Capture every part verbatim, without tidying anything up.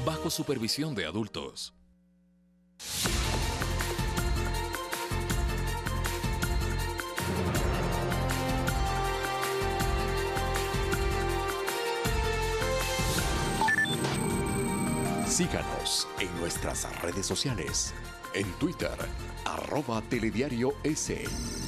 bajo supervisión de adultos. Síganos en nuestras redes sociales. En Twitter, arroba Telediario S.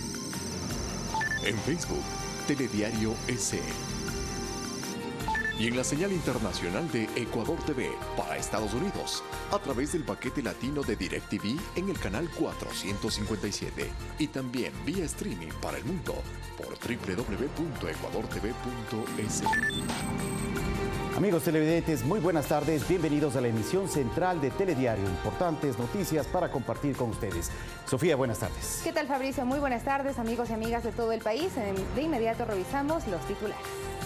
En Facebook, Telediario S. Y en la señal internacional de Ecuador T V para Estados Unidos, a través del paquete latino de DirecTV en el canal cuatrocientos cincuenta y siete. Y también vía streaming para el mundo por doble u doble u doble u punto ecuador t v punto es. Amigos televidentes, muy buenas tardes. Bienvenidos a la emisión central de Telediario. Importantes noticias para compartir con ustedes. Sofía, buenas tardes. ¿Qué tal, Fabricio? Muy buenas tardes, amigos y amigas de todo el país. De inmediato revisamos los titulares.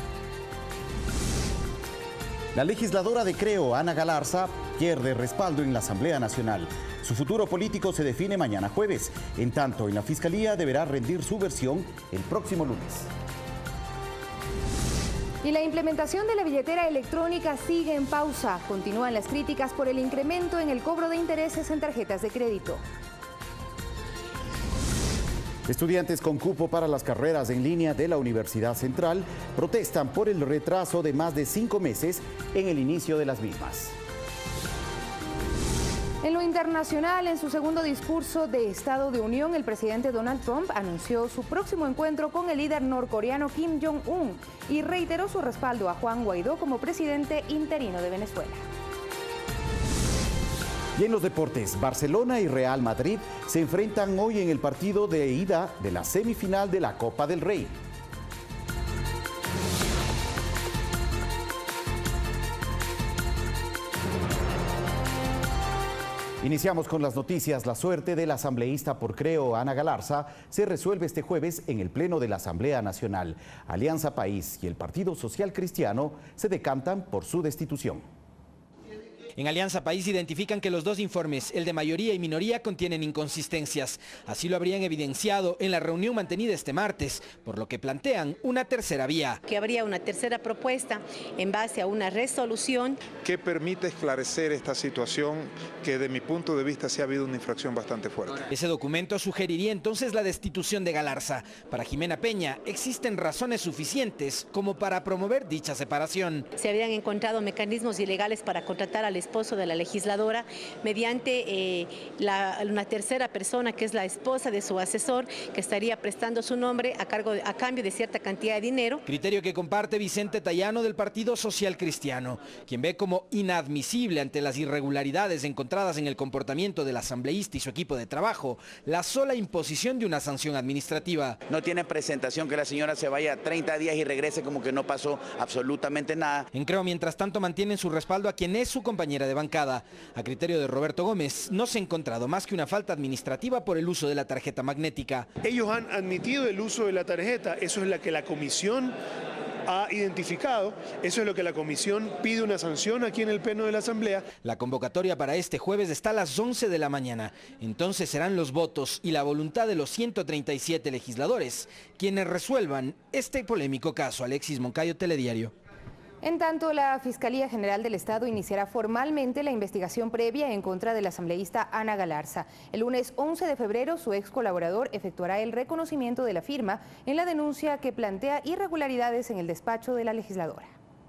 La legisladora de Creo, Ana Galarza, pierde respaldo en la Asamblea Nacional. Su futuro político se define mañana jueves. En tanto, en la Fiscalía deberá rendir su versión el próximo lunes. Y la implementación de la billetera electrónica sigue en pausa. Continúan las críticas por el incremento en el cobro de intereses en tarjetas de crédito. Estudiantes con cupo para las carreras en línea de la Universidad Central protestan por el retraso de más de cinco meses en el inicio de las mismas. En lo internacional, en su segundo discurso de Estado de Unión, el presidente Donald Trump anunció su próximo encuentro con el líder norcoreano Kim Jong-un y reiteró su respaldo a Juan Guaidó como presidente interino de Venezuela. Y en los deportes, Barcelona y Real Madrid se enfrentan hoy en el partido de ida de la semifinal de la Copa del Rey. Iniciamos con las noticias. La suerte del asambleísta por Creo, Ana Galarza, se resuelve este jueves en el Pleno de la Asamblea Nacional. Alianza País y el Partido Social Cristiano se decantan por su destitución. En Alianza País identifican que los dos informes, el de mayoría y minoría, contienen inconsistencias. Así lo habrían evidenciado en la reunión mantenida este martes, por lo que plantean una tercera vía. Que habría una tercera propuesta en base a una resolución que permite esclarecer esta situación que, de mi punto de vista, sí ha habido una infracción bastante fuerte. Ese documento sugeriría entonces la destitución de Galarza. Para Jimena Peña, existen razones suficientes como para promover dicha separación. Se habrían encontrado mecanismos ilegales para contratar al esposo de la legisladora mediante eh, la, una tercera persona que es la esposa de su asesor, que estaría prestando su nombre a, cargo de, a cambio de cierta cantidad de dinero. Criterio que comparte Vicente Tayano del Partido Social Cristiano, quien ve como inadmisible ante las irregularidades encontradas en el comportamiento del asambleísta y su equipo de trabajo la sola imposición de una sanción administrativa. No tiene presentación que la señora se vaya treinta días y regrese como que no pasó absolutamente nada. En Creo, mientras tanto, mantienen su respaldo a quien es su compañera de bancada. A criterio de Roberto Gómez, no se ha encontrado más que una falta administrativa por el uso de la tarjeta magnética. Ellos han admitido el uso de la tarjeta, eso es lo que la comisión ha identificado, eso es lo que la comisión pide una sanción aquí en el Pleno de la Asamblea. La convocatoria para este jueves está a las once de la mañana. Entonces serán los votos y la voluntad de los ciento treinta y siete legisladores quienes resuelvan este polémico caso. Alexis Moncayo, Telediario. En tanto, la Fiscalía General del Estado iniciará formalmente la investigación previa en contra del asambleísta Ana Galarza. El lunes once de febrero, su ex colaborador efectuará el reconocimiento de la firma en la denuncia que plantea irregularidades en el despacho de la legisladora.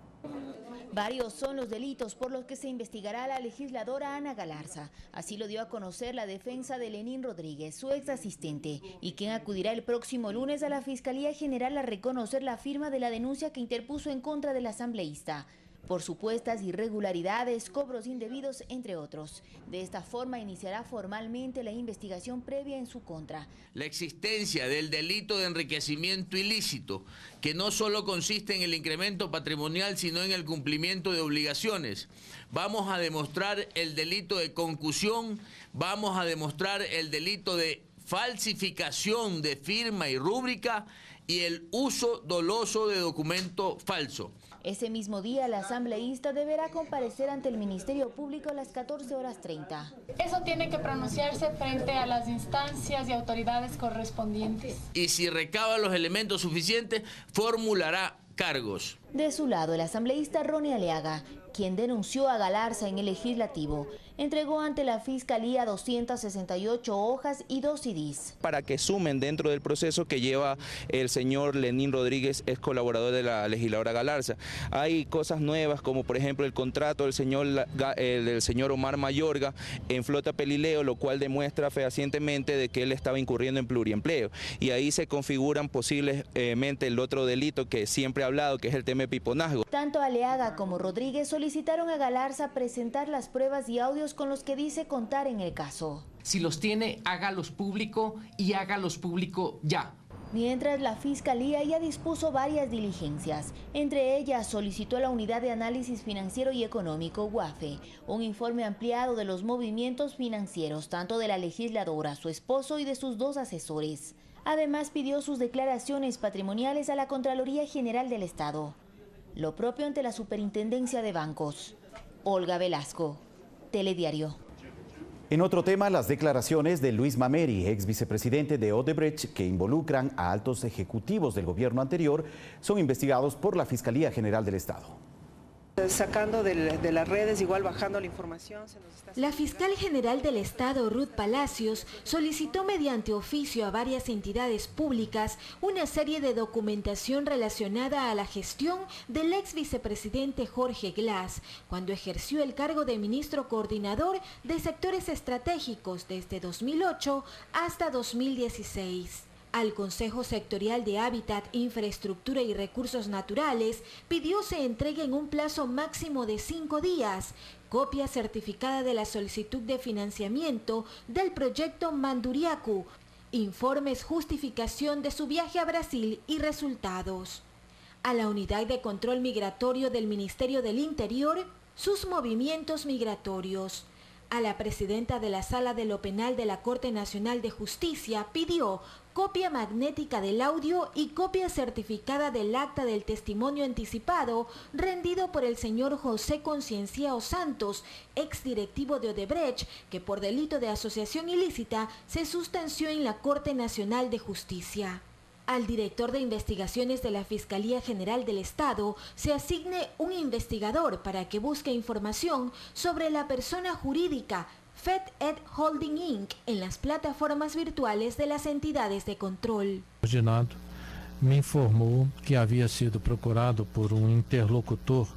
Varios son los delitos por los que se investigará a la legisladora Ana Galarza. Así lo dio a conocer la defensa de Lenín Rodríguez, su ex asistente, y quien acudirá el próximo lunes a la Fiscalía General a reconocer la firma de la denuncia que interpuso en contra del asambleísta por supuestas irregularidades, cobros indebidos, entre otros. De esta forma iniciará formalmente la investigación previa en su contra. La existencia del delito de enriquecimiento ilícito, que no solo consiste en el incremento patrimonial, sino en el cumplimiento de obligaciones. Vamos a demostrar el delito de concusión, vamos a demostrar el delito de falsificación de firma y rúbrica y el uso doloso de documento falso. Ese mismo día, el asambleísta deberá comparecer ante el Ministerio Público a las catorce horas treinta. Eso tiene que pronunciarse frente a las instancias y autoridades correspondientes. Y si recaba los elementos suficientes, formulará cargos. De su lado, el asambleísta Ronnie Aliaga, quien denunció a Galarza en el legislativo, entregó ante la Fiscalía doscientas sesenta y ocho hojas y dos C Ds. Para que sumen dentro del proceso que lleva el señor Lenín Rodríguez, es colaborador de la legisladora Galarza. Hay cosas nuevas como por ejemplo el contrato del señor, el del señor Omar Mayorga en Flota Pelileo, lo cual demuestra fehacientemente de que él estaba incurriendo en pluriempleo. Y ahí se configuran posiblemente el otro delito que siempre he hablado, que es el tema de piponazgo. Tanto Aliaga como Rodríguez solicitaron a Galarza presentar las pruebas y audios con los que dice contar en el caso. Si los tiene, hágalos público y hágalos público ya. Mientras la Fiscalía ya dispuso varias diligencias, entre ellas solicitó a la Unidad de Análisis Financiero y Económico, UAFE, un informe ampliado de los movimientos financieros tanto de la legisladora, su esposo y de sus dos asesores. Además pidió sus declaraciones patrimoniales a la Contraloría General del Estado. Lo propio ante la Superintendencia de Bancos. Olga Velasco, Telediario. En otro tema, las declaraciones de Luis Mameri, ex vicepresidente de Odebrecht, que involucran a altos ejecutivos del gobierno anterior, son investigados por la Fiscalía General del Estado. Sacando de, de las redes, igual bajando la información. Se nos está... La fiscal general del Estado, Ruth Palacios, solicitó mediante oficio a varias entidades públicas una serie de documentación relacionada a la gestión del ex vicepresidente Jorge Glass, cuando ejerció el cargo de ministro coordinador de sectores estratégicos desde dos mil ocho hasta dos mil dieciséis. Al Consejo Sectorial de Hábitat, Infraestructura y Recursos Naturales pidió se entregue en un plazo máximo de cinco días copia certificada de la solicitud de financiamiento del proyecto Manduriacu, informes justificación de su viaje a Brasil y resultados. A la Unidad de Control Migratorio del Ministerio del Interior, sus movimientos migratorios. A la presidenta de la Sala de lo Penal de la Corte Nacional de Justicia pidió copia magnética del audio y copia certificada del acta del testimonio anticipado rendido por el señor José Concienciao Santos, exdirectivo de Odebrecht, que por delito de asociación ilícita se sustanció en la Corte Nacional de Justicia. Al director de investigaciones de la Fiscalía General del Estado se asigne un investigador para que busque información sobre la persona jurídica FedEd Holding Incorporated en las plataformas virtuales de las entidades de control. O Senado me informou que havia sido procurado por um interlocutor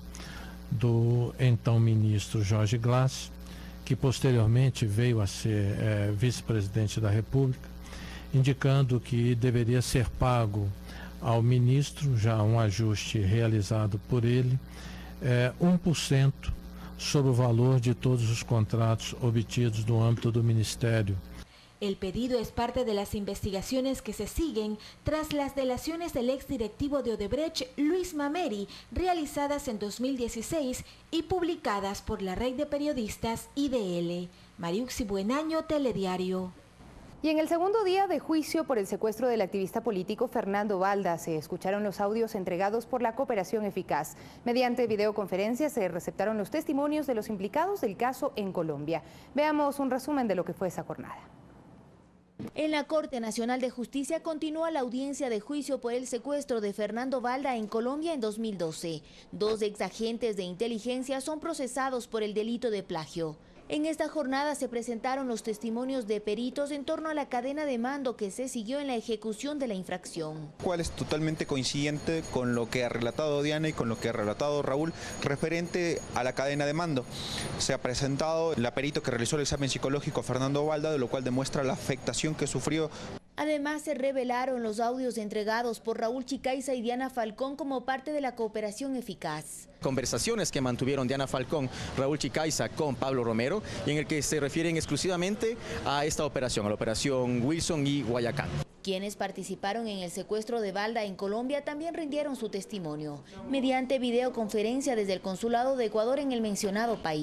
do então ministro Jorge Glass, que posteriormente veio a ser eh, vice-presidente da República, indicando que deveria ser pago ao ministro, já um ajuste realizado por ele, eh, um por cento sobre o valor de todos os contratos obtidos no âmbito do Ministério. El pedido es parte de las investigaciones que se siguen tras las delaciones del exdirectivo de Odebrecht, Luis Mameri, realizadas en dos mil dieciséis y publicadas por la red de periodistas I D L. Mariuxi Buenaño, Telediario. Y en el segundo día de juicio por el secuestro del activista político Fernando Balda, se escucharon los audios entregados por la Cooperación Eficaz. Mediante videoconferencia se receptaron los testimonios de los implicados del caso en Colombia. Veamos un resumen de lo que fue esa jornada. En la Corte Nacional de Justicia continúa la audiencia de juicio por el secuestro de Fernando Balda en Colombia en dos mil doce. Dos exagentes de inteligencia son procesados por el delito de plagio. En esta jornada se presentaron los testimonios de peritos en torno a la cadena de mando que se siguió en la ejecución de la infracción. Cuál es totalmente coincidente con lo que ha relatado Diana y con lo que ha relatado Raúl referente a la cadena de mando. Se ha presentado la perito que realizó el examen psicológico a Fernando Balda, de lo cual demuestra la afectación que sufrió. Además, se revelaron los audios entregados por Raúl Chicaiza y Diana Falcón como parte de la Cooperación Eficaz. Conversaciones que mantuvieron Diana Falcón, Raúl Chicaiza con Pablo Romero, y en el que se refieren exclusivamente a esta operación, a la operación Wilson y Guayacán. Quienes participaron en el secuestro de Balda en Colombia también rindieron su testimonio, mediante videoconferencia desde el Consulado de Ecuador en el mencionado país.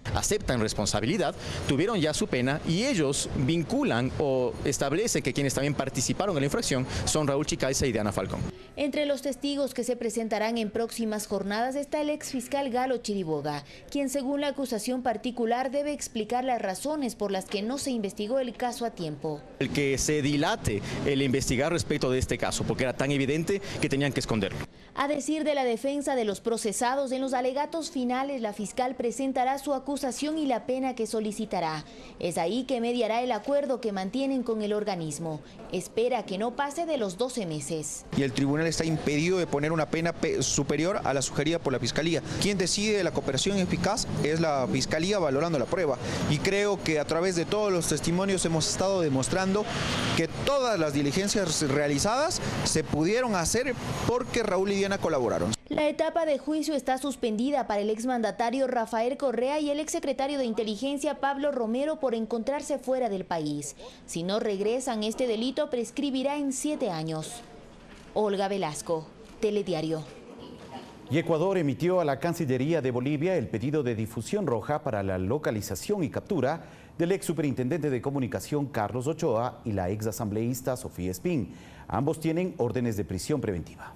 aceptan responsabilidad, tuvieron ya su pena y ellos vinculan o establecen que quienes también participaron en la infracción son Raúl Chicaiza y Diana Falcón. Entre los testigos que se presentarán en próximas jornadas está el exfiscal Galo Chiriboga, quien según la acusación particular debe explicar las razones por las que no se investigó el caso a tiempo. El que se dilate el investigar respecto de este caso, porque era tan evidente que tenían que esconderlo. A decir de la defensa de los procesados, en los alegatos finales la fiscal presentará su acusación y la pena que solicitará. Es ahí que mediará el acuerdo que mantienen con el organismo. Espera que no pase de los doce meses. Y el tribunal está impedido de poner una pena superior a la sugerida por la Fiscalía. Quien decide la cooperación eficaz es la Fiscalía valorando la prueba. Y creo que a través de todos los testimonios hemos estado demostrando que todas las diligencias realizadas se pudieron hacer porque Raúl y Diana colaboraron. La etapa de juicio está suspendida para el exmandatario Rafael Correa y el exsecretario de Inteligencia Pablo Romero por encontrarse fuera del país. Si no regresan, este delito prescribirá en siete años. Olga Velasco, Telediario. Y Ecuador emitió a la Cancillería de Bolivia el pedido de difusión roja para la localización y captura del ex superintendente de comunicación Carlos Ochoa y la ex asambleísta Sofía Espín. Ambos tienen órdenes de prisión preventiva.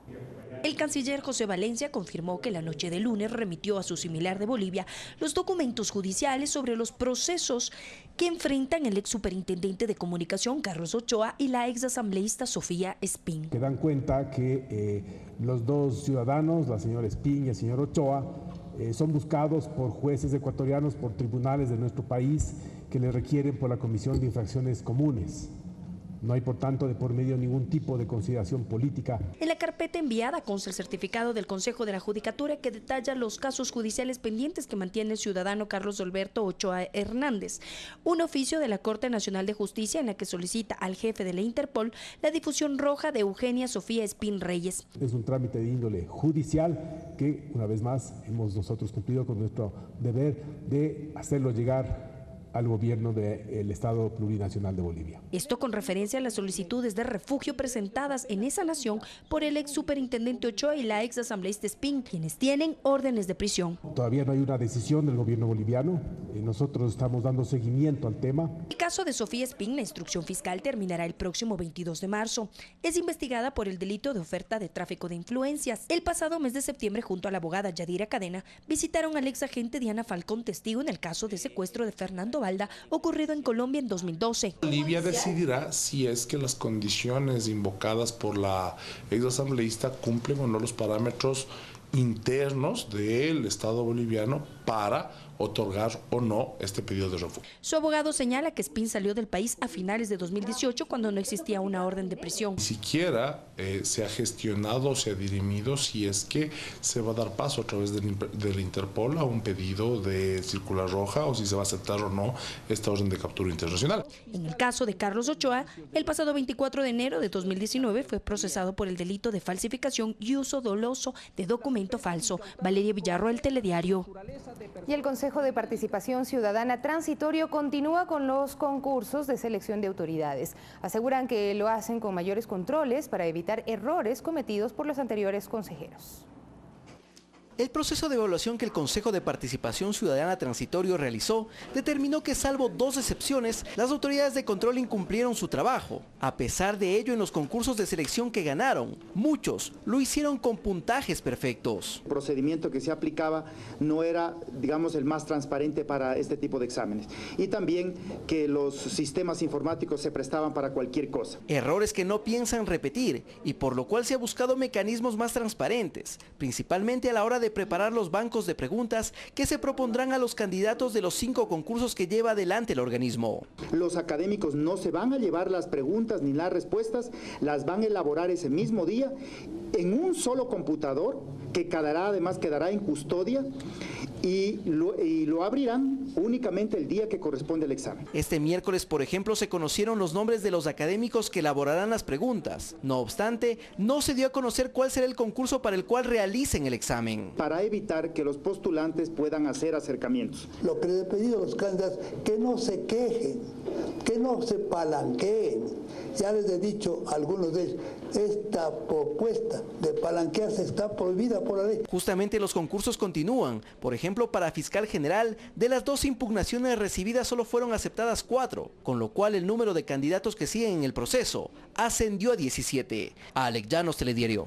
El canciller José Valencia confirmó que la noche de lunes remitió a su similar de Bolivia los documentos judiciales sobre los procesos que enfrentan el ex superintendente de comunicación Carlos Ochoa y la ex asambleísta Sofía Espín. Que dan cuenta que eh, los dos ciudadanos, la señora Espín y el señor Ochoa, eh, son buscados por jueces ecuatorianos, por tribunales de nuestro país que le requieren por la comisión de infracciones comunes. No hay, por tanto, de por medio ningún tipo de consideración política. En la carpeta enviada consta el certificado del Consejo de la Judicatura que detalla los casos judiciales pendientes que mantiene el ciudadano Carlos Alberto Ochoa Hernández. Un oficio de la Corte Nacional de Justicia en la que solicita al jefe de la Interpol la difusión roja de Eugenia Sofía Espín Reyes. Es un trámite de índole judicial que, una vez más, hemos nosotros cumplido con nuestro deber de hacerlo llegar al gobierno del Estado Plurinacional de Bolivia. Esto con referencia a las solicitudes de refugio presentadas en esa nación por el ex superintendente Ochoa y la ex asambleísta Espín, quienes tienen órdenes de prisión. Todavía no hay una decisión del gobierno boliviano. Nosotros estamos dando seguimiento al tema. El caso de Sofía Espín, la instrucción fiscal terminará el próximo veintidós de marzo. Es investigada por el delito de oferta de tráfico de influencias. El pasado mes de septiembre, junto a la abogada Yadira Cadena, visitaron al ex agente Diana Falcón, testigo en el caso de secuestro de Fernando Valda, ocurrido en Colombia en dos mil doce. Bolivia decidirá si es que las condiciones invocadas por la ex asambleísta cumplen o no los parámetros internos del Estado boliviano para otorgar o no este pedido de refugio. Su abogado señala que Espín salió del país a finales de dos mil dieciocho cuando no existía una orden de prisión. Ni siquiera eh, se ha gestionado o se ha dirimido si es que se va a dar paso a través del, del Interpol a un pedido de circular roja o si se va a aceptar o no esta orden de captura internacional. En el caso de Carlos Ochoa, el pasado veinticuatro de enero de dos mil diecinueve fue procesado por el delito de falsificación y uso doloso de documento falso. Valeria Villarroel, Telediario. Y el Consejo de Participación Ciudadana Transitorio continúa con los concursos de selección de autoridades. Aseguran que lo hacen con mayores controles para evitar errores cometidos por los anteriores consejeros. El proceso de evaluación que el Consejo de Participación Ciudadana Transitorio realizó determinó que, salvo dos excepciones, las autoridades de control incumplieron su trabajo. A pesar de ello, en los concursos de selección que ganaron, muchos lo hicieron con puntajes perfectos. El procedimiento que se aplicaba no era, digamos, el más transparente para este tipo de exámenes. Y también que los sistemas informáticos se prestaban para cualquier cosa. Errores que no piensan repetir y por lo cual se ha buscado mecanismos más transparentes, principalmente a la hora de preparar los bancos de preguntas que se propondrán a los candidatos de los cinco concursos que lleva adelante el organismo. Los académicos no se van a llevar las preguntas ni las respuestas, las van a elaborar ese mismo día en un solo computador que quedará, además quedará en custodia y lo, y lo abrirán únicamente el día que corresponde al examen. Este miércoles, por ejemplo, se conocieron los nombres de los académicos que elaborarán las preguntas. No obstante, no se dio a conocer cuál será el concurso para el cual realicen el examen. Para evitar que los postulantes puedan hacer acercamientos. Lo que les he pedido a los candidatos, que no se quejen, que no se palanqueen. Ya les he dicho a algunos de ellos, esta propuesta de palanquearse está prohibida por la ley. Justamente los concursos continúan. Por ejemplo, para fiscal general, de las dos impugnaciones recibidas solo fueron aceptadas cuatro, con lo cual el número de candidatos que siguen en el proceso ascendió a diecisiete. Alex Llanos, Telediario.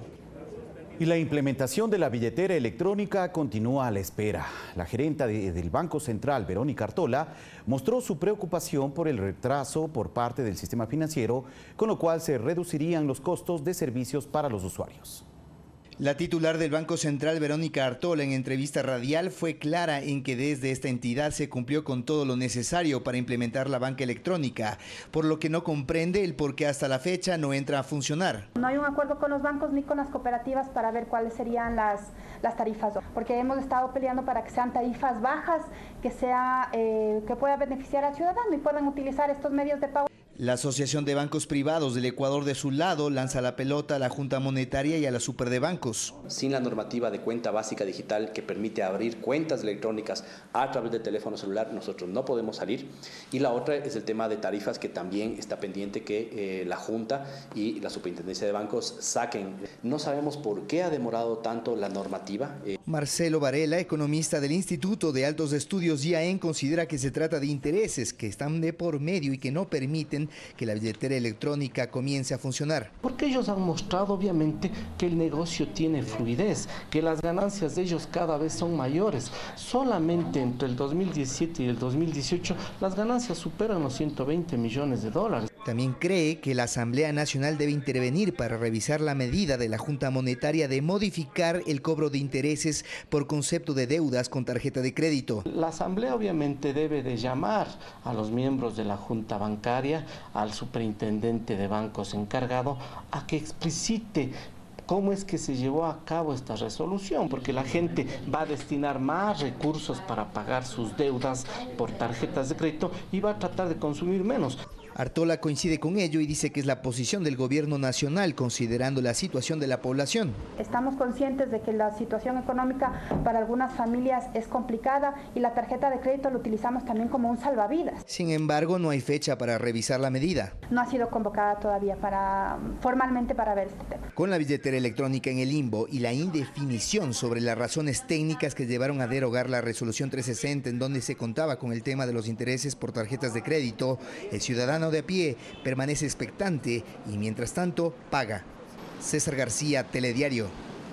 Y la implementación de la billetera electrónica continúa a la espera. La gerenta de, del Banco Central, Verónica Artola, mostró su preocupación por el retraso por parte del sistema financiero, con lo cual se reducirían los costos de servicios para los usuarios. La titular del Banco Central, Verónica Artola, en entrevista radial fue clara en que desde esta entidad se cumplió con todo lo necesario para implementar la banca electrónica, por lo que no comprende el por qué hasta la fecha no entra a funcionar. No hay un acuerdo con los bancos ni con las cooperativas para ver cuáles serían las, las tarifas, porque hemos estado peleando para que sean tarifas bajas, que, sea, eh, que pueda beneficiar al ciudadano y puedan utilizar estos medios de pago. La Asociación de Bancos Privados del Ecuador, de su lado, lanza la pelota a la Junta Monetaria y a la Super de Bancos. Sin la normativa de cuenta básica digital que permite abrir cuentas electrónicas a través de teléfono celular, nosotros no podemos salir. Y la otra es el tema de tarifas, que también está pendiente que eh, la Junta y la Superintendencia de Bancos saquen. No sabemos por qué ha demorado tanto la normativa. Eh. Marcelo Varela, economista del Instituto de Altos Estudios I A E N, considera que se trata de intereses que están de por medio y que no permiten que la billetera electrónica comience a funcionar. Porque ellos han mostrado obviamente que el negocio tiene fluidez, que las ganancias de ellos cada vez son mayores. Solamente entre el dos mil diecisiete y el dos mil dieciocho las ganancias superan los ciento veinte millones de dólares. También cree que la Asamblea Nacional debe intervenir para revisar la medida de la Junta Monetaria de modificar el cobro de intereses por concepto de deudas con tarjeta de crédito. La Asamblea obviamente debe de llamar a los miembros de la Junta Bancaria, al superintendente de bancos encargado, a que explicite cómo es que se llevó a cabo esta resolución, porque la gente va a destinar más recursos para pagar sus deudas por tarjetas de crédito y va a tratar de consumir menos. Artola coincide con ello y dice que es la posición del gobierno nacional considerando la situación de la población. Estamos conscientes de que la situación económica para algunas familias es complicada y la tarjeta de crédito la utilizamos también como un salvavidas. Sin embargo, no hay fecha para revisar la medida. No ha sido convocada todavía para, formalmente para ver este tema. Con la billetera electrónica en el limbo y la indefinición sobre las razones técnicas que llevaron a derogar la resolución trescientos sesenta, en donde se contaba con el tema de los intereses por tarjetas de crédito, el ciudadano de a pie permanece expectante y mientras tanto paga. César García, Telediario.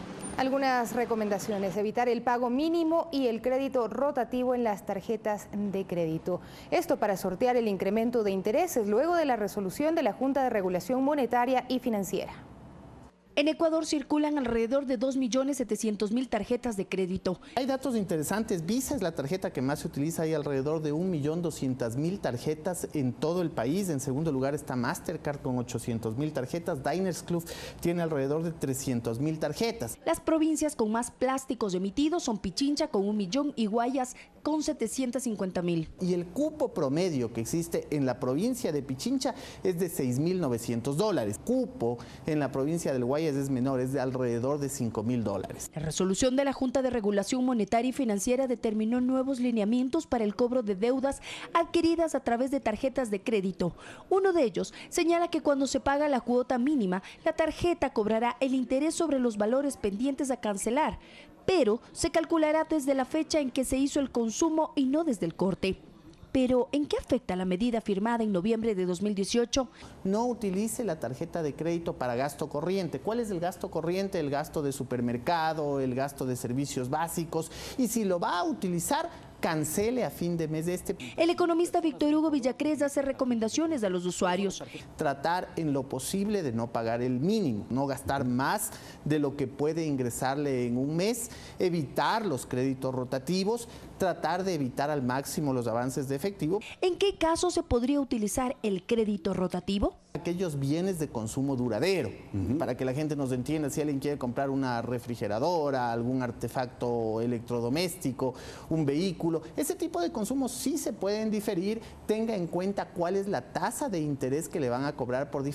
Algunas recomendaciones: evitar el pago mínimo y el crédito rotativo en las tarjetas de crédito. Esto para sortear el incremento de intereses luego de la resolución de la Junta de Regulación Monetaria y Financiera. En Ecuador circulan alrededor de dos millones setecientos mil tarjetas de crédito. Hay datos interesantes. Visa es la tarjeta que más se utiliza. Hay alrededor de un millón doscientas mil tarjetas en todo el país. En segundo lugar está Mastercard con ochocientas mil tarjetas. Diners Club tiene alrededor de trescientas mil tarjetas. Las provincias con más plásticos emitidos son Pichincha con un millón y Guayas con setecientos cincuenta mil. Y el cupo promedio que existe en la provincia de Pichincha es de seis mil novecientos dólares. Cupo en la provincia del Guayas es menor, es de alrededor de cinco mil dólares. La resolución de la Junta de Regulación Monetaria y Financiera determinó nuevos lineamientos para el cobro de deudas adquiridas a través de tarjetas de crédito. Uno de ellos señala que cuando se paga la cuota mínima, la tarjeta cobrará el interés sobre los valores pendientes a cancelar, pero se calculará desde la fecha en que se hizo el consumo y no desde el corte. Pero, ¿en qué afecta la medida firmada en noviembre de dos mil dieciocho? No utilice la tarjeta de crédito para gasto corriente. ¿Cuál es el gasto corriente? El gasto de supermercado, el gasto de servicios básicos. Y si lo va a utilizar, cancele a fin de mes de este. El economista Víctor Hugo Villacrés hace recomendaciones a los usuarios. Tratar en lo posible de no pagar el mínimo, no gastar más de lo que puede ingresarle en un mes, evitar los créditos rotativos, tratar de evitar al máximo los avances de efectivo. ¿En qué caso se podría utilizar el crédito rotativo? Aquellos bienes de consumo duradero, uh-huh. Para que la gente nos entienda, si alguien quiere comprar una refrigeradora, algún artefacto electrodoméstico, un vehículo, ese tipo de consumos sí se pueden diferir. Tenga en cuenta cuál es la tasa de interés que le van a cobrar por diferir.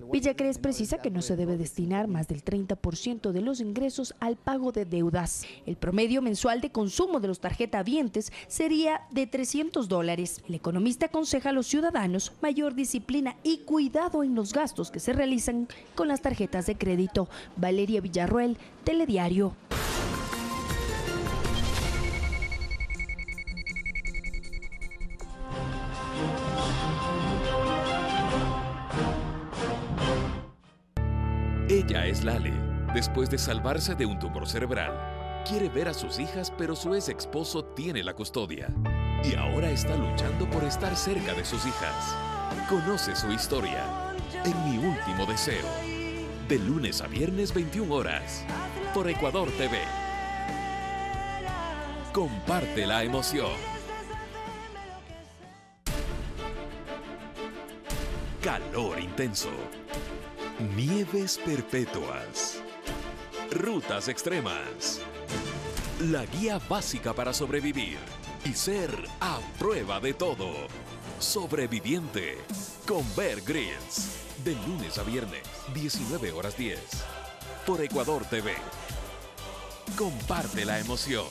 Villacrés precisa que no se debe destinar más del treinta por ciento de los ingresos al pago de deudas. El promedio mensual de consumo de los tarjetavientes sería de trescientos dólares. El economista aconseja a los ciudadanos mayor disciplina y cuidado en los gastos que se realizan con las tarjetas de crédito. Valeria Villarroel, Telediario. Ella es Lale. Después de salvarse de un tumor cerebral, quiere ver a sus hijas, pero su ex esposo tiene la custodia. Y ahora está luchando por estar cerca de sus hijas. Conoce su historia en Mi Último Deseo. De lunes a viernes, veintiuna horas. Por Ecuador T V. Comparte la emoción. Calor intenso. Nieves perpetuas. Rutas extremas. La guía básica para sobrevivir y ser a prueba de todo. Sobreviviente con Bear Grylls. De lunes a viernes, diecinueve horas diez. Por Ecuador T V. Comparte la emoción.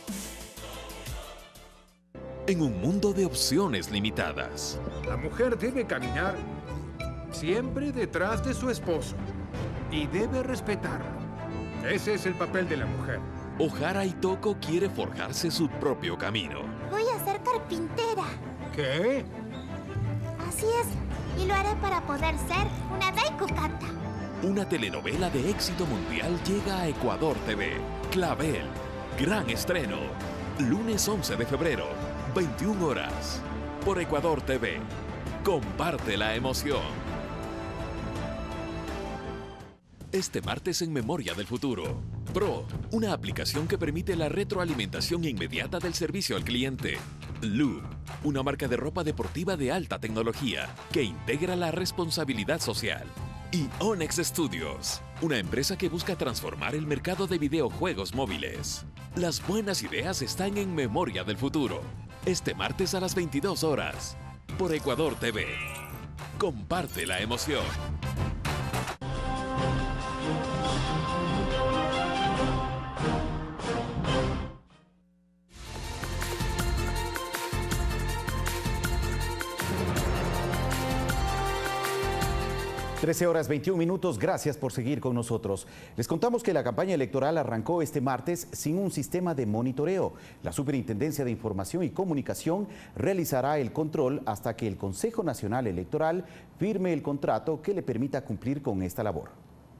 En un mundo de opciones limitadas. La mujer debe caminar siempre detrás de su esposo y debe respetarlo. Ese es el papel de la mujer. Ojara Itoko quiere forjarse su propio camino. Voy a ser carpintera. ¿Qué? Así es, y lo haré para poder ser una daikokata. Una telenovela de éxito mundial llega a Ecuador T V. Clavel, gran estreno. Lunes once de febrero, veintiuna horas. Por Ecuador T V. Comparte la emoción. Este martes en Memoria del Futuro. Pro, una aplicación que permite la retroalimentación inmediata del servicio al cliente. Loop, una marca de ropa deportiva de alta tecnología que integra la responsabilidad social. Y Onyx Studios, una empresa que busca transformar el mercado de videojuegos móviles. Las buenas ideas están en Memoria del Futuro. Este martes a las veintidós horas. Por Ecuador T V. Comparte la emoción. trece horas veintiún minutos, gracias por seguir con nosotros. Les contamos que la campaña electoral arrancó este martes sin un sistema de monitoreo. La Superintendencia de Información y Comunicación realizará el control hasta que el Consejo Nacional Electoral firme el contrato que le permita cumplir con esta labor.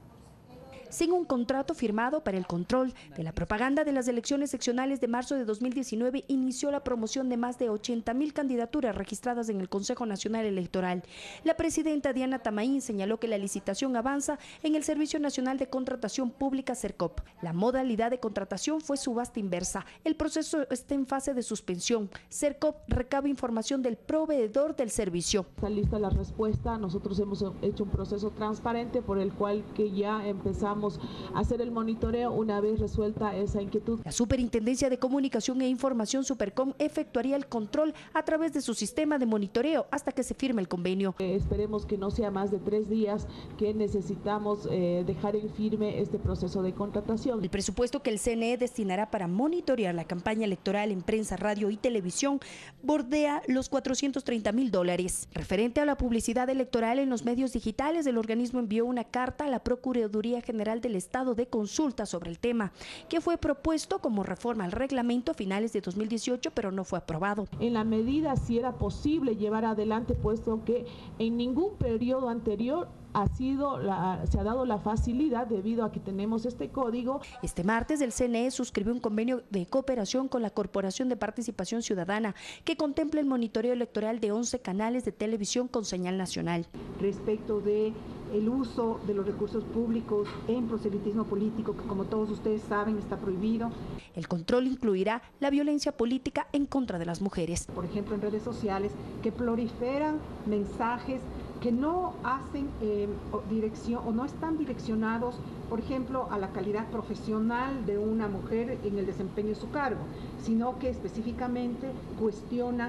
Sin un contrato firmado para el control de la propaganda de las elecciones seccionales de marzo de dos mil diecinueve, inició la promoción de más de ochenta mil candidaturas registradas en el Consejo Nacional Electoral. La presidenta Diana Tamaín señaló que la licitación avanza en el Servicio Nacional de Contratación Pública Sercop. La modalidad de contratación fue subasta inversa. El proceso está en fase de suspensión. Sercop recaba información del proveedor del servicio. Está lista la respuesta. Nosotros hemos hecho un proceso transparente por el cual que ya empezamos a hacer el monitoreo una vez resuelta esa inquietud. La Superintendencia de Comunicación e Información Supercom efectuaría el control a través de su sistema de monitoreo hasta que se firme el convenio. Eh, esperemos que no sea más de tres días que necesitamos eh, dejar en firme este proceso de contratación. El presupuesto que el C N E destinará para monitorear la campaña electoral en prensa, radio y televisión bordea los cuatrocientos treinta mil dólares. Referente a la publicidad electoral en los medios digitales, el organismo envió una carta a la Procuraduría General del Estado de consulta sobre el tema, que fue propuesto como reforma al reglamento a finales de dos mil dieciocho, pero no fue aprobado. En la medida si era posible llevar adelante, puesto que en ningún periodo anterior ha sido la, se ha dado la facilidad debido a que tenemos este código. Este martes el C N E suscribió un convenio de cooperación con la Corporación de Participación Ciudadana que contempla el monitoreo electoral de once canales de televisión con señal nacional. Respecto de el uso de los recursos públicos en proselitismo político, que como todos ustedes saben está prohibido. El control incluirá la violencia política en contra de las mujeres. Por ejemplo, en redes sociales que proliferan mensajes que no hacen eh, dirección o no están direccionados, por ejemplo, a la calidad profesional de una mujer en el desempeño de su cargo, sino que específicamente cuestionan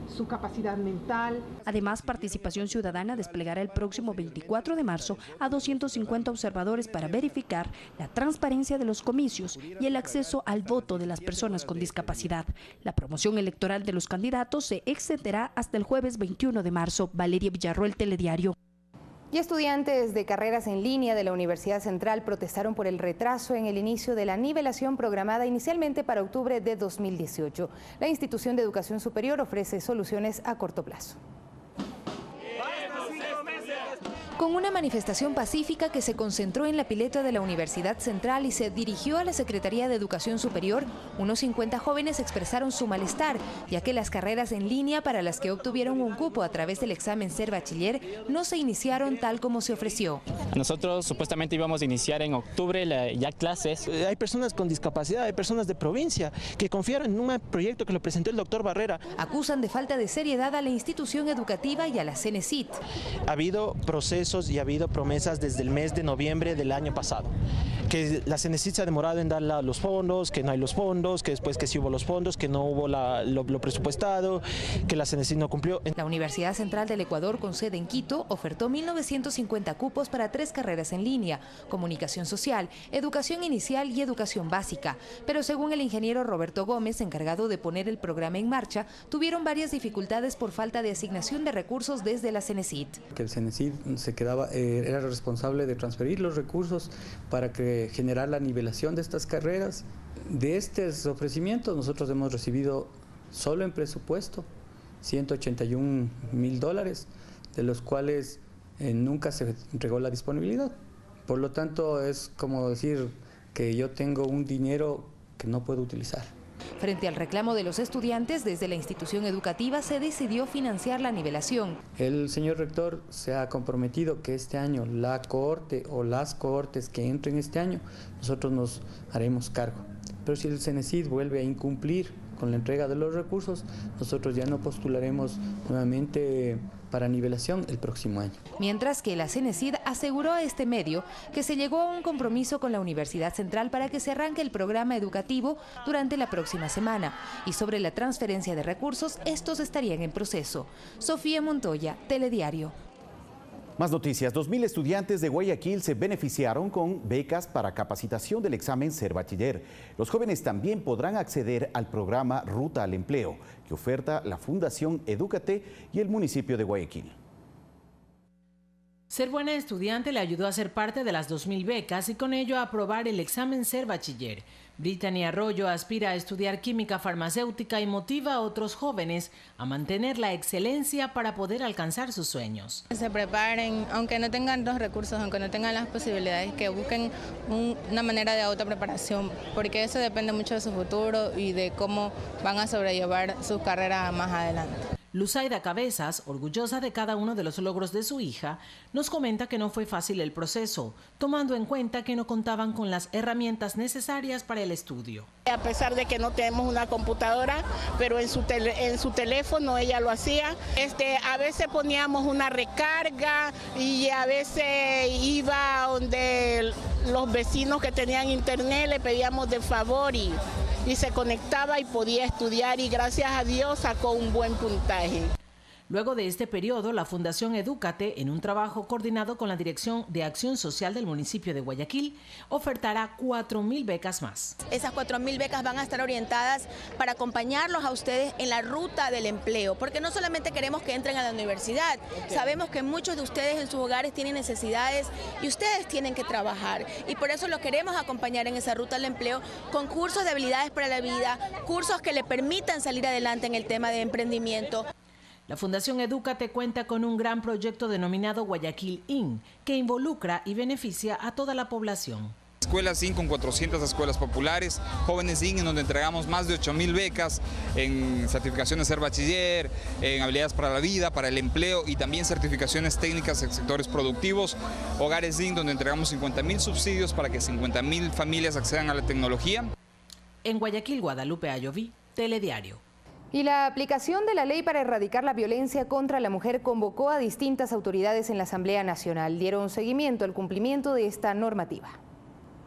su capacidad mental. Además, Participación Ciudadana desplegará el próximo veinticuatro de marzo a doscientos cincuenta observadores para verificar la transparencia de los comicios y el acceso al voto de las personas con discapacidad. La promoción electoral de los candidatos se extenderá hasta el jueves veintiuno de marzo. Valeria Villarroel, Telediario. Y estudiantes de carreras en línea de la Universidad Central protestaron por el retraso en el inicio de la nivelación programada inicialmente para octubre de dos mil dieciocho. La institución de educación superior ofrece soluciones a corto plazo. Con una manifestación pacífica que se concentró en la pileta de la Universidad Central y se dirigió a la Secretaría de Educación Superior, unos cincuenta jóvenes expresaron su malestar, ya que las carreras en línea para las que obtuvieron un cupo a través del examen Ser Bachiller no se iniciaron tal como se ofreció. Nosotros supuestamente íbamos a iniciar en octubre la, ya clases. Hay personas con discapacidad, hay personas de provincia que confiaron en un proyecto que lo presentó el doctor Barrera. Acusan de falta de seriedad a la institución educativa y a la CENESID. Ha habido procesos y ha habido promesas desde el mes de noviembre del año pasado, que la CENESID se ha demorado en dar la, los fondos, que no hay los fondos, que después que sí hubo los fondos, que no hubo la, lo, lo presupuestado, que la CENESID no cumplió. La Universidad Central del Ecuador, con sede en Quito, ofertó mil novecientos cincuenta cupos para tres carreras en línea: comunicación social, educación inicial y educación básica. Pero según el ingeniero Roberto Gómez, encargado de poner el programa en marcha, tuvieron varias dificultades por falta de asignación de recursos desde la CENESID. Que el CENESID se quedaba, eh, era responsable de transferir los recursos para que, generar la nivelación de estas carreras. De estos ofrecimientos nosotros hemos recibido solo en presupuesto ciento ochenta y un mil dólares, de los cuales eh, nunca se entregó la disponibilidad. Por lo tanto, es como decir que yo tengo un dinero que no puedo utilizar. Frente al reclamo de los estudiantes, desde la institución educativa se decidió financiar la nivelación. El señor rector se ha comprometido que este año la cohorte o las cohortes que entren este año, nosotros nos haremos cargo. Pero si el CENESID vuelve a incumplir con la entrega de los recursos, nosotros ya no postularemos nuevamente para nivelación el próximo año. Mientras que la CENESID aseguró a este medio que se llegó a un compromiso con la Universidad Central para que se arranque el programa educativo durante la próxima semana, y sobre la transferencia de recursos, estos estarían en proceso. Sofía Montoya, Telediario. Más noticias. dos mil estudiantes de Guayaquil se beneficiaron con becas para capacitación del examen Ser Bachiller. Los jóvenes también podrán acceder al programa Ruta al Empleo, que oferta la Fundación Edúcate y el municipio de Guayaquil. Ser buena estudiante le ayudó a ser parte de las dos mil becas y con ello a aprobar el examen Ser Bachiller. Brittany Arroyo aspira a estudiar química farmacéutica y motiva a otros jóvenes a mantener la excelencia para poder alcanzar sus sueños. Se preparen, aunque no tengan los recursos, aunque no tengan las posibilidades, que busquen un, una manera de autopreparación, porque eso depende mucho de su futuro y de cómo van a sobrellevar sus carreras más adelante. Luzaida Cabezas, orgullosa de cada uno de los logros de su hija, nos comenta que no fue fácil el proceso, tomando en cuenta que no contaban con las herramientas necesarias para el estudio. A pesar de que no tenemos una computadora, pero en su, tele, en su teléfono ella lo hacía. Este, a veces poníamos una recarga y a veces iba donde los vecinos que tenían internet le pedíamos de favor y... y se conectaba y podía estudiar y gracias a Dios sacó un buen puntaje. Luego de este periodo, la Fundación Edúcate, en un trabajo coordinado con la Dirección de Acción Social del municipio de Guayaquil, ofertará cuatro mil becas más. Esas cuatro mil becas van a estar orientadas para acompañarlos a ustedes en la ruta del empleo, porque no solamente queremos que entren a la universidad, sabemos que muchos de ustedes en sus hogares tienen necesidades y ustedes tienen que trabajar, y por eso los queremos acompañar en esa ruta del empleo con cursos de habilidades para la vida, cursos que le permitan salir adelante en el tema de emprendimiento. La Fundación Edúcate cuenta con un gran proyecto denominado Guayaquil In, que involucra y beneficia a toda la población. Escuelas I N con cuatrocientas escuelas populares, Jóvenes I N en donde entregamos más de ocho mil becas en certificaciones Ser Bachiller, en habilidades para la vida, para el empleo y también certificaciones técnicas en sectores productivos. Hogares I N donde entregamos cincuenta mil subsidios para que cincuenta mil familias accedan a la tecnología. En Guayaquil, Guadalupe Ayoví, Telediario. Y la aplicación de la ley para erradicar la violencia contra la mujer convocó a distintas autoridades en la Asamblea Nacional. Dieron seguimiento al cumplimiento de esta normativa.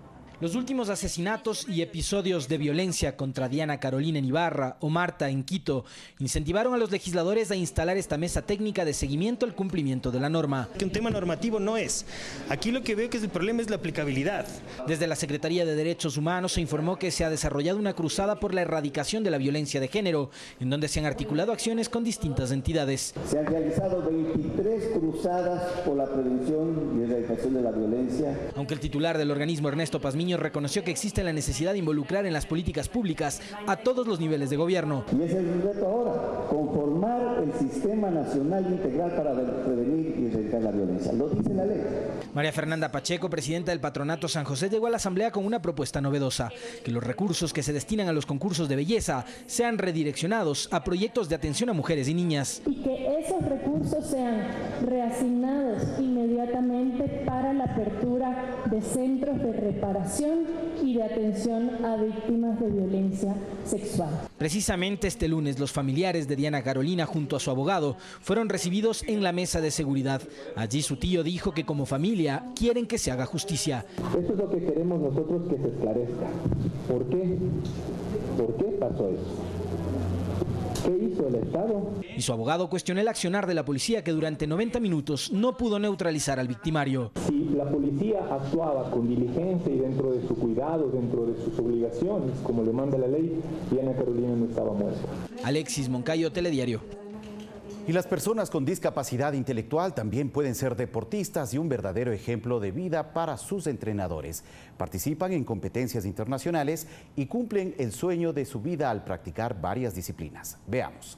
Los últimos asesinatos y episodios de violencia contra Diana Carolina en Ibarra o Marta en Quito incentivaron a los legisladores a instalar esta mesa técnica de seguimiento al cumplimiento de la norma. Que un tema normativo no es. Aquí lo que veo que el problema es la aplicabilidad. Desde la Secretaría de Derechos Humanos se informó que se ha desarrollado una cruzada por la erradicación de la violencia de género, en donde se han articulado acciones con distintas entidades. Se han realizado veintitrés cruzadas por la prevención y erradicación de la violencia. Aunque el titular del organismo, Ernesto Pazmiño, reconoció que existe la necesidad de involucrar en las políticas públicas a todos los niveles de gobierno. Y ese es el reto ahora, conformar el Sistema Nacional Integral para prevenir y erradicar la violencia. Lo dice la ley. María Fernanda Pacheco, presidenta del Patronato San José, llegó a la Asamblea con una propuesta novedosa: que los recursos que se destinan a los concursos de belleza sean redireccionados a proyectos de atención a mujeres y niñas. Y que esos recursos sean reasignados inmediatamente para la apertura de centros de reparación y de atención a víctimas de violencia sexual. Precisamente este lunes, los familiares de Diana Carolina junto a su abogado fueron recibidos en la mesa de seguridad. Allí su tío dijo que como familia quieren que se haga justicia. Esto es lo que queremos nosotros que se esclarezca. ¿Por qué? ¿Por qué pasó eso? ¿Qué hizo el Estado? Y su abogado cuestionó el accionar de la policía, que durante noventa minutos no pudo neutralizar al victimario. Si la policía actuaba con diligencia y dentro de su cuidado, dentro de sus obligaciones, como le manda la ley, Diana Carolina no estaba muerta. Alexis Moncayo, Telediario. Y las personas con discapacidad intelectual también pueden ser deportistas y un verdadero ejemplo de vida para sus entrenadores. Participan en competencias internacionales y cumplen el sueño de su vida al practicar varias disciplinas. Veamos.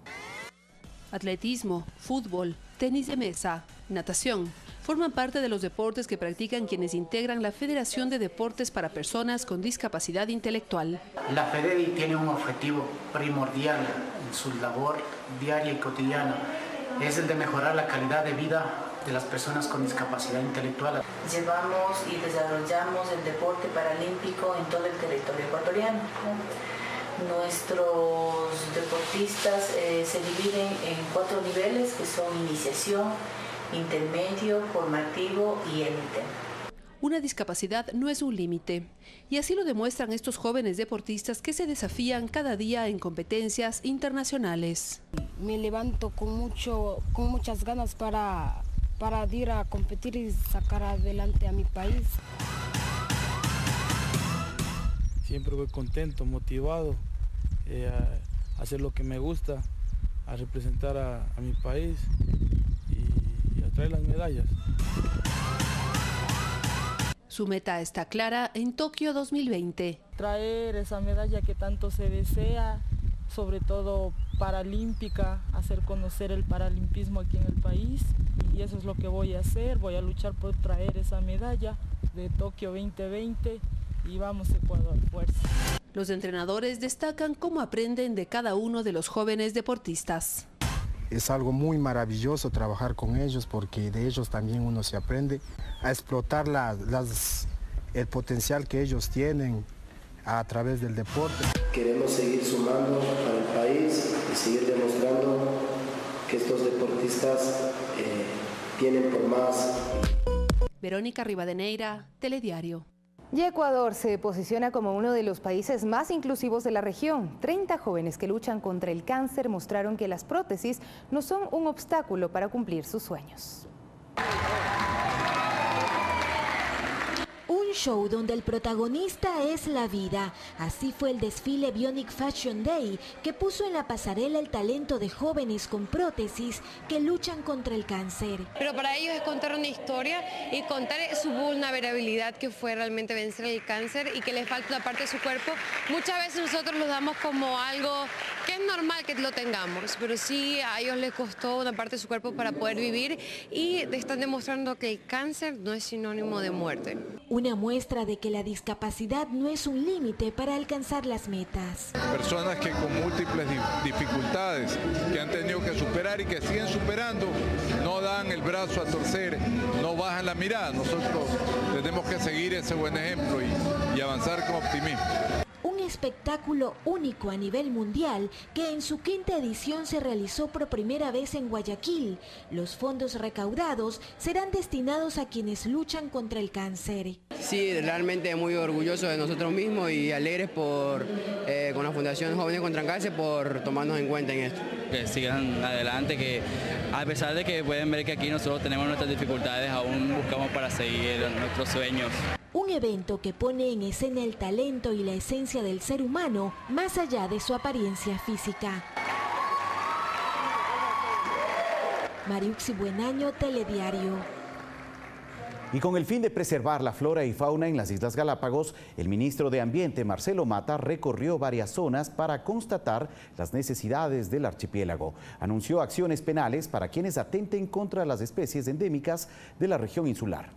Atletismo, fútbol, tenis de mesa, natación forman parte de los deportes que practican quienes integran la Federación de Deportes para Personas con Discapacidad Intelectual. La FEDEDI tiene un objetivo primordial en su labor diaria y cotidiana, es el de mejorar la calidad de vida de las personas con discapacidad intelectual. Llevamos y desarrollamos el deporte paralímpico en todo el territorio ecuatoriano. Nuestros deportistas eh, se dividen en cuatro niveles, que son iniciación, intermedio, formativo y élite. Una discapacidad no es un límite, y así lo demuestran estos jóvenes deportistas que se desafían cada día en competencias internacionales. Me levanto con, mucho, con muchas ganas para, para ir a competir y sacar adelante a mi país. Siempre voy contento, motivado eh, a hacer lo que me gusta, a representar a, a mi país y, y a traer las medallas. Su meta está clara en Tokio dos mil veinte. Traer esa medalla que tanto se desea, sobre todo paralímpica, hacer conocer el paralimpismo aquí en el país, y eso es lo que voy a hacer. Voy a luchar por traer esa medalla de Tokio veinte veinte y vamos Ecuador, fuerza. Los entrenadores destacan cómo aprenden de cada uno de los jóvenes deportistas. Es algo muy maravilloso trabajar con ellos, porque de ellos también uno se aprende a explotar la, las, el potencial que ellos tienen a través del deporte. Queremos seguir sumando para el país y seguir demostrando que estos deportistas eh, tienen por más. Verónica Rivadeneira, Telediario. Y Ecuador se posiciona como uno de los países más inclusivos de la región. treinta jóvenes que luchan contra el cáncer mostraron que las prótesis no son un obstáculo para cumplir sus sueños. Un show donde el protagonista es la vida. Así fue el desfile Bionic Fashion Day, que puso en la pasarela el talento de jóvenes con prótesis que luchan contra el cáncer. Pero para ellos es contar una historia y contar su vulnerabilidad, que fue realmente vencer el cáncer y que les falta una parte de su cuerpo. Muchas veces nosotros lo damos como algo que es normal que lo tengamos, pero sí a ellos les costó una parte de su cuerpo para poder vivir, y están demostrando que el cáncer no es sinónimo de muerte. Una muestra de que la discapacidad no es un límite para alcanzar las metas. Personas que con múltiples dificultades que han tenido que superar y que siguen superando, no dan el brazo a torcer, no bajan la mirada. Nosotros tenemos que seguir ese buen ejemplo y, y avanzar con optimismo. Un espectáculo único a nivel mundial que en su quinta edición se realizó por primera vez en Guayaquil. Los fondos recaudados serán destinados a quienes luchan contra el cáncer. Sí, realmente muy orgulloso de nosotros mismos y alegres por, eh, con la Fundación Jóvenes contra el Cáncer por tomarnos en cuenta en esto. Que sigan adelante, que a pesar de que pueden ver que aquí nosotros tenemos nuestras dificultades, aún buscamos para seguir nuestros sueños. Un evento que pone en escena el talento y la esencia del ser humano más allá de su apariencia física. Mariuxi Buenaño, Telediario. Y con el fin de preservar la flora y fauna en las Islas Galápagos, el ministro de Ambiente, Marcelo Mata, recorrió varias zonas para constatar las necesidades del archipiélago. Anunció acciones penales para quienes atenten contra las especies endémicas de la región insular.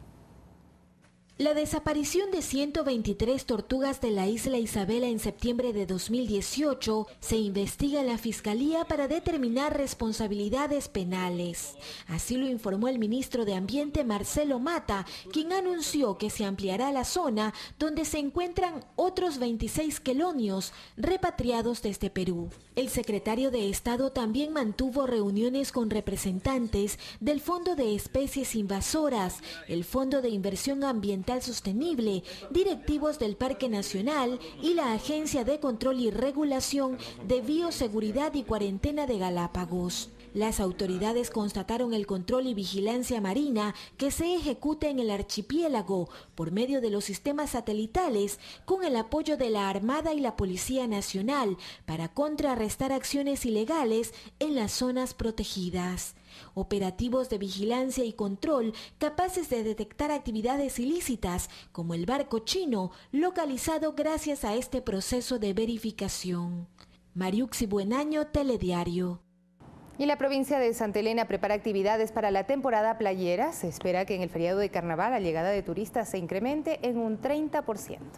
La desaparición de ciento veintitrés tortugas de la isla Isabela en septiembre de dos mil dieciocho se investiga en la Fiscalía para determinar responsabilidades penales. Así lo informó el ministro de Ambiente, Marcelo Mata, quien anunció que se ampliará la zona donde se encuentran otros veintiséis quelonios repatriados desde Perú. El secretario de Estado también mantuvo reuniones con representantes del Fondo de Especies Invasoras, el Fondo de Inversión Ambiental Sostenible, directivos del Parque Nacional y la Agencia de Control y Regulación de Bioseguridad y Cuarentena de Galápagos. Las autoridades constataron el control y vigilancia marina que se ejecuta en el archipiélago por medio de los sistemas satelitales con el apoyo de la Armada y la Policía Nacional para contrarrestar acciones ilegales en las zonas protegidas. Operativos de vigilancia y control capaces de detectar actividades ilícitas como el barco chino localizado gracias a este proceso de verificación. Mariuxi Buenaño, Telediario. Y la provincia de Santa Elena prepara actividades para la temporada playera. Se espera que en el feriado de carnaval la llegada de turistas se incremente en un treinta por ciento.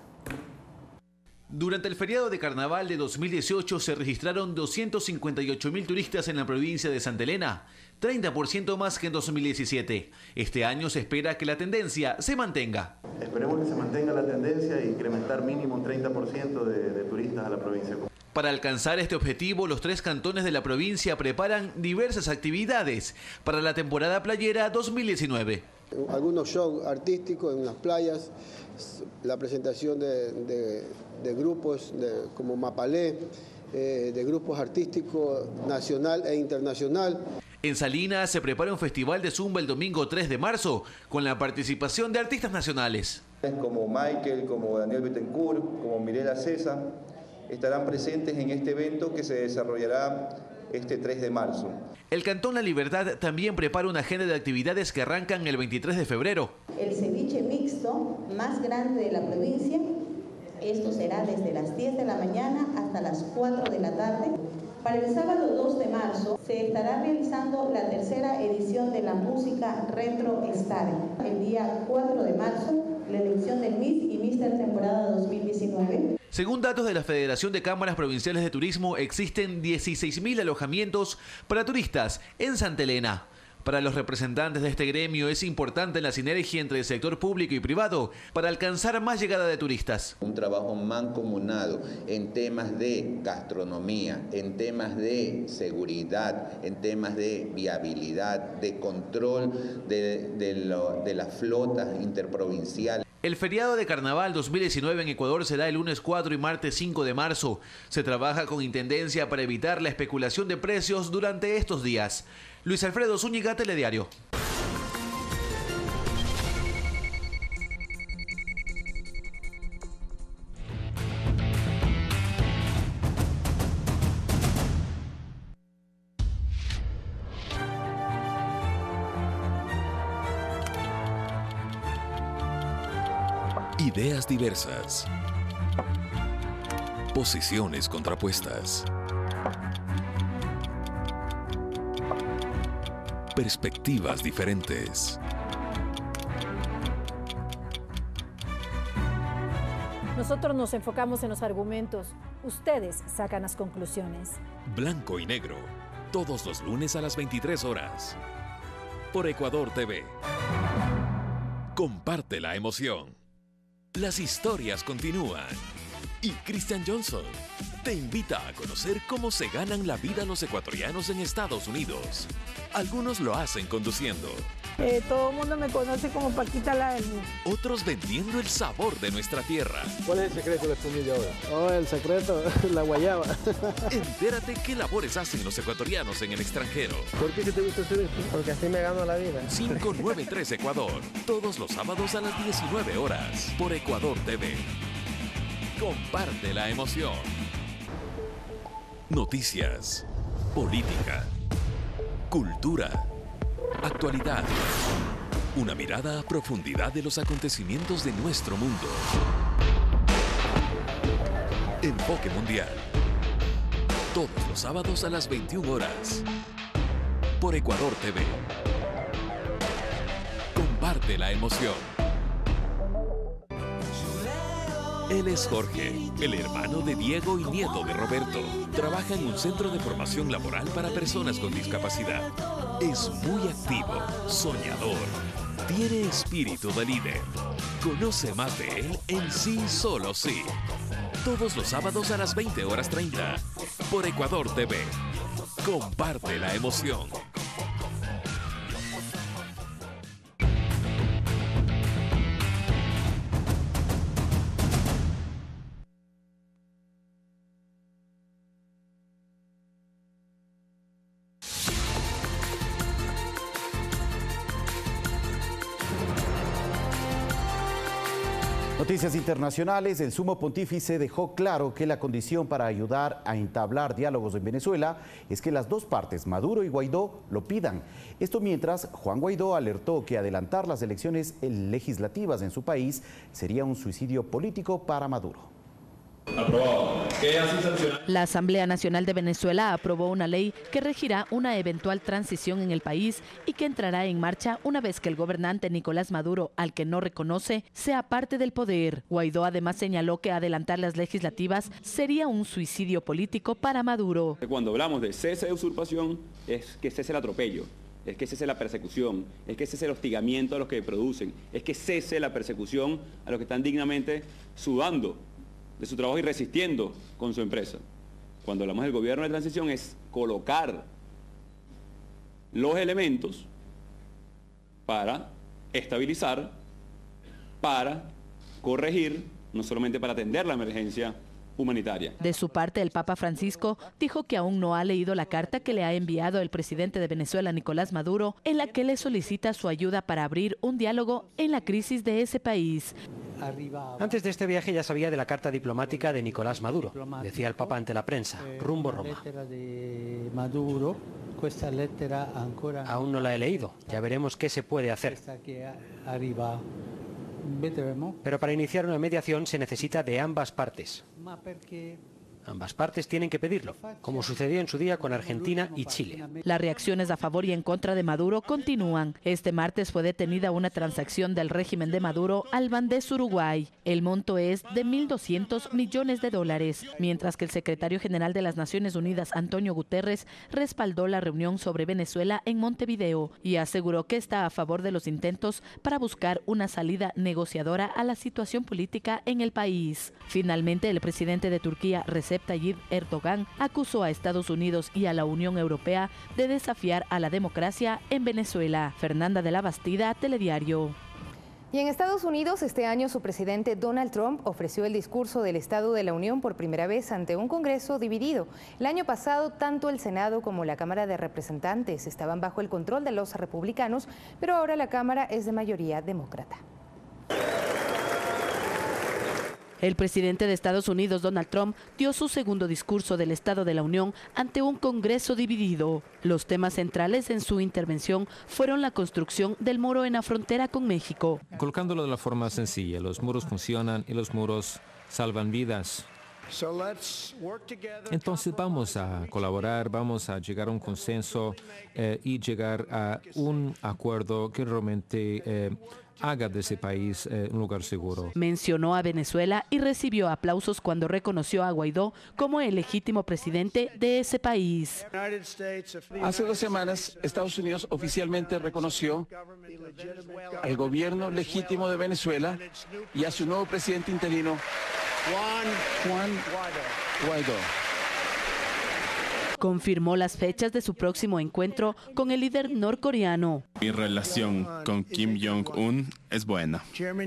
Durante el feriado de carnaval de dos mil dieciocho se registraron doscientos cincuenta y ocho mil turistas en la provincia de Santa Elena, treinta por ciento más que en dos mil diecisiete. Este año se espera que la tendencia se mantenga. Esperemos que se mantenga la tendencia e incrementar mínimo un treinta por ciento de, de turistas a la provincia. Para alcanzar este objetivo, los tres cantones de la provincia preparan diversas actividades para la temporada playera dos mil diecinueve. Algunos shows artísticos en las playas, la presentación de, de, de grupos de, como Mapalé, eh, de grupos artísticos nacional e internacional. En Salinas se prepara un festival de Zumba el domingo tres de marzo con la participación de artistas nacionales. Como Michael, como Daniel Betancourt, como Mirela Cesa, estarán presentes en este evento que se desarrollará este tres de marzo. El Cantón La Libertad también prepara una agenda de actividades que arrancan el veintitrés de febrero. El ceviche mixto más grande de la provincia, esto será desde las diez de la mañana hasta las cuatro de la tarde. Para el sábado dos de marzo se estará realizando la tercera edición de la música Retro Star. El día cuatro de marzo, la elección del Miss y Mister Temporada dos mil diecinueve. Según datos de la Federación de Cámaras Provinciales de Turismo, existen dieciséis mil alojamientos para turistas en Santa Elena. Para los representantes de este gremio es importante la sinergia entre el sector público y privado para alcanzar más llegada de turistas. Un trabajo mancomunado en temas de gastronomía, en temas de seguridad, en temas de viabilidad, de control de, de, lo, de las flotas interprovinciales. El feriado de Carnaval dos mil diecinueve en Ecuador será el lunes cuatro y martes cinco de marzo. Se trabaja con intendencia para evitar la especulación de precios durante estos días. Luis Alfredo Zúñiga, Telediario. Ideas diversas. Posiciones contrapuestas. Perspectivas diferentes. Nosotros nos enfocamos en los argumentos. Ustedes sacan las conclusiones. Blanco y negro. Todos los lunes a las veintitrés horas. Por Ecuador T V. Comparte la emoción. Las historias continúan. y Christian Johnson te invita a conocer cómo se ganan la vida los ecuatorianos en Estados Unidos. Algunos lo hacen conduciendo. Eh, todo el mundo me conoce como Paquita la del Mundo. Otros vendiendo el sabor de nuestra tierra. ¿Cuál es el secreto de Espumilla ahora? Oh, el secreto, la guayaba. Entérate qué labores hacen los ecuatorianos en el extranjero. ¿Por qué te gusta hacer esto? Porque así me gano la vida. cinco nueve tres Ecuador, todos los sábados a las diecinueve horas, por Ecuador T V. Comparte la emoción. Noticias, política, cultura, actualidad. Una mirada a profundidad de los acontecimientos de nuestro mundo. Enfoque Mundial. Todos los sábados a las veintiuna horas. Por Ecuador T V. Comparte la emoción. Él es Jorge, el hermano de Diego y nieto de Roberto. Trabaja en un centro de formación laboral para personas con discapacidad. Es muy activo, soñador. Tiene espíritu de líder. Conoce más de él en Sí Solo Sí. Todos los sábados a las veinte horas treinta. Por Ecuador T V. Comparte la emoción. Noticias internacionales. El sumo pontífice dejó claro que la condición para ayudar a entablar diálogos en Venezuela es que las dos partes, Maduro y Guaidó, lo pidan. Esto mientras Juan Guaidó alertó que adelantar las elecciones legislativas en su país sería un suicidio político para Maduro. Aprobado. La Asamblea Nacional de Venezuela aprobó una ley que regirá una eventual transición en el país y que entrará en marcha una vez que el gobernante Nicolás Maduro, al que no reconoce, sea parte del poder. Guaidó además señaló que adelantar las legislativas sería un suicidio político para Maduro. Cuando hablamos de cese de usurpación, es que cese el atropello, es que cese la persecución, es que cese el hostigamiento a los que producen, es que cese la persecución a los que están dignamente sudando de su trabajo y resistiendo con su empresa. Cuando hablamos del gobierno de transición es colocar los elementos para estabilizar, para corregir, no solamente para atender la emergencia humanitaria. De su parte, el Papa Francisco dijo que aún no ha leído la carta que le ha enviado el presidente de Venezuela, Nicolás Maduro, en la que le solicita su ayuda para abrir un diálogo en la crisis de ese país. Antes de este viaje ya sabía de la carta diplomática de Nicolás Maduro, decía el Papa ante la prensa, rumbo Roma. Aún no la he leído, ya veremos qué se puede hacer. Pero para iniciar una mediación se necesita de ambas partes. Ambas partes tienen que pedirlo, como sucedió en su día con Argentina y Chile. Las reacciones a favor y en contra de Maduro continúan. Este martes fue detenida una transacción del régimen de Maduro al Bandés Uruguay. El monto es de mil doscientos millones de dólares, mientras que el secretario general de las Naciones Unidas, Antonio Guterres, respaldó la reunión sobre Venezuela en Montevideo y aseguró que está a favor de los intentos para buscar una salida negociadora a la situación política en el país. Finalmente, el presidente de Turquía, Recep Tayyip Erdogan, acusó a Estados Unidos y a la Unión Europea de desafiar a la democracia en Venezuela. Fernanda de la Bastida, Telediario. Y en Estados Unidos, este año su presidente Donald Trump ofreció el discurso del Estado de la Unión por primera vez ante un Congreso dividido. El año pasado, tanto el Senado como la Cámara de Representantes estaban bajo el control de los republicanos, pero ahora la Cámara es de mayoría demócrata. El presidente de Estados Unidos, Donald Trump, dio su segundo discurso del Estado de la Unión ante un Congreso dividido. Los temas centrales en su intervención fueron la construcción del muro en la frontera con México. Colocándolo de la forma sencilla, los muros funcionan y los muros salvan vidas. Entonces vamos a colaborar, vamos a llegar a un consenso eh, y llegar a un acuerdo que realmente eh, haga de ese país eh, un lugar seguro. Mencionó a Venezuela y recibió aplausos cuando reconoció a Guaidó como el legítimo presidente de ese país. Hace dos semanas, Estados Unidos oficialmente reconoció al gobierno legítimo de Venezuela y a su nuevo presidente interino, Juan Guaidó. Confirmó las fechas de su próximo encuentro con el líder norcoreano. Mi relación con Kim Jong-un es buena.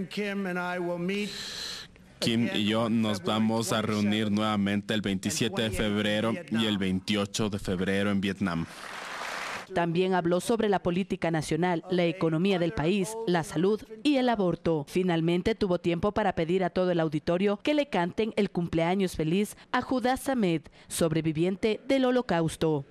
Kim y yo nos vamos a reunir nuevamente el veintisiete de febrero y el veintiocho de febrero en Vietnam. También habló sobre la política nacional, la economía del país, la salud y el aborto. Finalmente tuvo tiempo para pedir a todo el auditorio que le canten el cumpleaños feliz a Judá Samed, sobreviviente del Holocausto.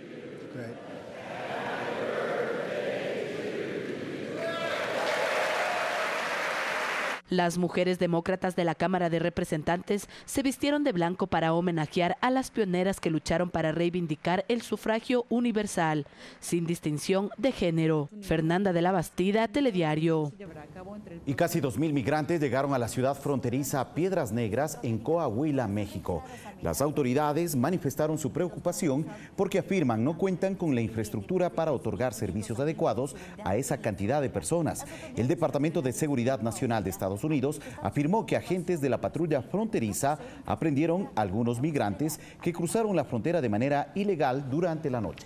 Las mujeres demócratas de la Cámara de Representantes se vistieron de blanco para homenajear a las pioneras que lucharon para reivindicar el sufragio universal, sin distinción de género. Fernanda de la Bastida, Telediario. Y casi dos mil migrantes llegaron a la ciudad fronteriza Piedras Negras en Coahuila, México. Las autoridades manifestaron su preocupación porque afirman no cuentan con la infraestructura para otorgar servicios adecuados a esa cantidad de personas. El Departamento de Seguridad Nacional de Estados Unidos afirmó que agentes de la patrulla fronteriza aprendieron a algunos migrantes que cruzaron la frontera de manera ilegal durante la noche.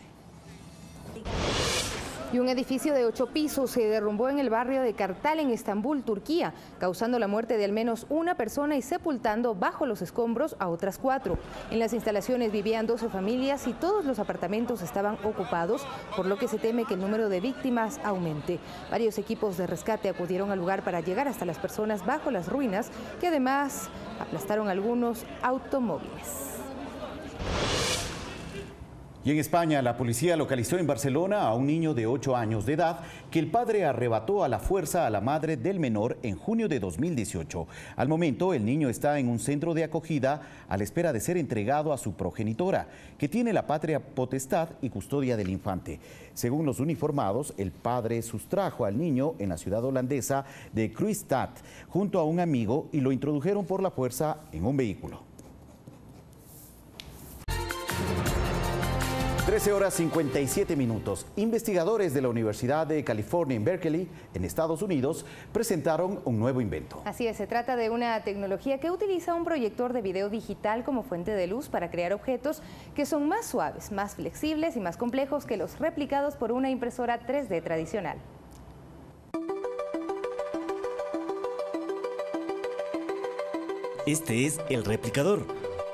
Y un edificio de ocho pisos se derrumbó en el barrio de Kartal, en Estambul, Turquía, causando la muerte de al menos una persona y sepultando bajo los escombros a otras cuatro. En las instalaciones vivían doce familias y todos los apartamentos estaban ocupados, por lo que se teme que el número de víctimas aumente. Varios equipos de rescate acudieron al lugar para llegar hasta las personas bajo las ruinas, que además aplastaron algunos automóviles. Y en España, la policía localizó en Barcelona a un niño de ocho años de edad que el padre arrebató a la fuerza a la madre del menor en junio de dos mil dieciocho. Al momento, el niño está en un centro de acogida a la espera de ser entregado a su progenitora, que tiene la patria potestad y custodia del infante. Según los uniformados, el padre sustrajo al niño en la ciudad holandesa de Kruisstad junto a un amigo y lo introdujeron por la fuerza en un vehículo. trece horas cincuenta y siete minutos. Investigadores de la Universidad de California en Berkeley, en Estados Unidos, presentaron un nuevo invento. Así es, se trata de una tecnología que utiliza un proyector de video digital como fuente de luz para crear objetos que son más suaves, más flexibles y más complejos que los replicados por una impresora tres D tradicional. Este es el replicador.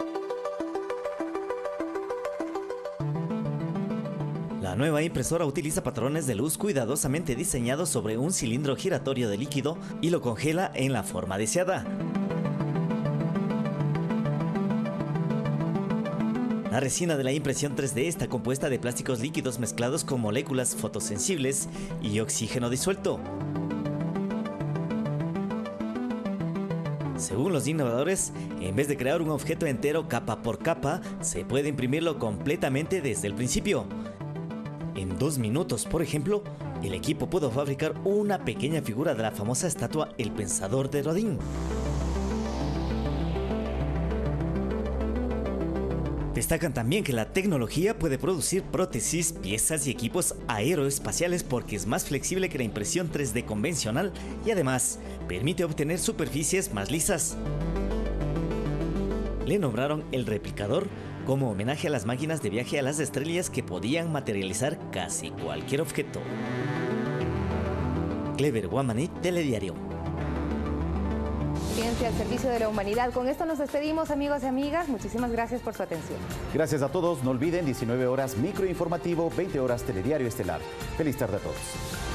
La nueva impresora utiliza patrones de luz cuidadosamente diseñados sobre un cilindro giratorio de líquido y lo congela en la forma deseada. La resina de la impresión tres D está compuesta de plásticos líquidos mezclados con moléculas fotosensibles y oxígeno disuelto. Según los innovadores, en vez de crear un objeto entero capa por capa, se puede imprimirlo completamente desde el principio. En dos minutos, por ejemplo, el equipo pudo fabricar una pequeña figura de la famosa estatua El Pensador de Rodin. Destacan también que la tecnología puede producir prótesis, piezas y equipos aeroespaciales porque es más flexible que la impresión tres D convencional y además permite obtener superficies más lisas. Le nombraron el replicador como homenaje a las máquinas de viaje a las estrellas que podían materializar casi cualquier objeto. Clever Guamaní, Telediario. Ciencia al servicio de la humanidad. Con esto nos despedimos, amigos y amigas. Muchísimas gracias por su atención. Gracias a todos. No olviden, diecinueve horas microinformativo, veinte horas Telediario Estelar. Feliz tarde a todos.